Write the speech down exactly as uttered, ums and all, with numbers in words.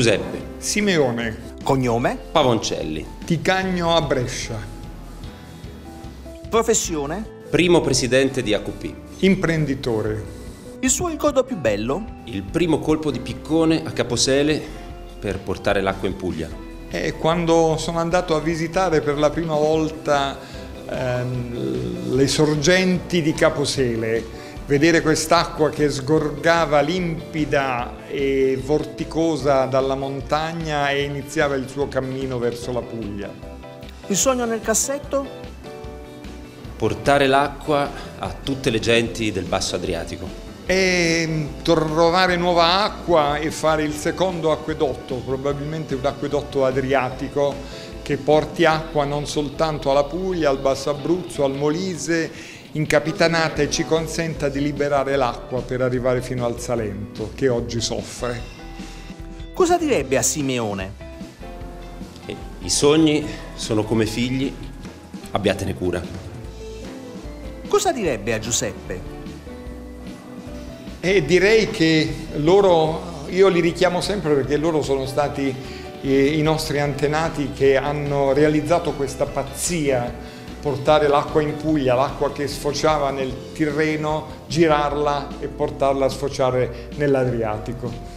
Giuseppe. Simeone. Cognome? Pavoncelli. Ticagno a Brescia. Professione? Primo presidente di A Q P. Imprenditore. Il suo ricordo più bello? Il primo colpo di piccone a Caposele per portare l'acqua in Puglia. E quando sono andato a visitare per la prima volta ehm, le sorgenti di Caposele, vedere quest'acqua che sgorgava limpida e vorticosa dalla montagna e iniziava il suo cammino verso la Puglia. Il sogno nel cassetto? Portare l'acqua a tutte le genti del Basso Adriatico. E trovare nuova acqua e fare il secondo acquedotto, probabilmente un acquedotto adriatico che porti acqua non soltanto alla Puglia, al Basso Abruzzo, al Molise, in Capitanata, e ci consenta di liberare l'acqua per arrivare fino al Salento, che oggi soffre. Cosa direbbe a Simeone? E i sogni sono come figli, abbiatene cura. Cosa direbbe a Giuseppe? E direi che loro, io li richiamo sempre perché loro sono stati i nostri antenati che hanno realizzato questa pazzia, portare l'acqua in Puglia, l'acqua che sfociava nel Tirreno, girarla e portarla a sfociare nell'Adriatico.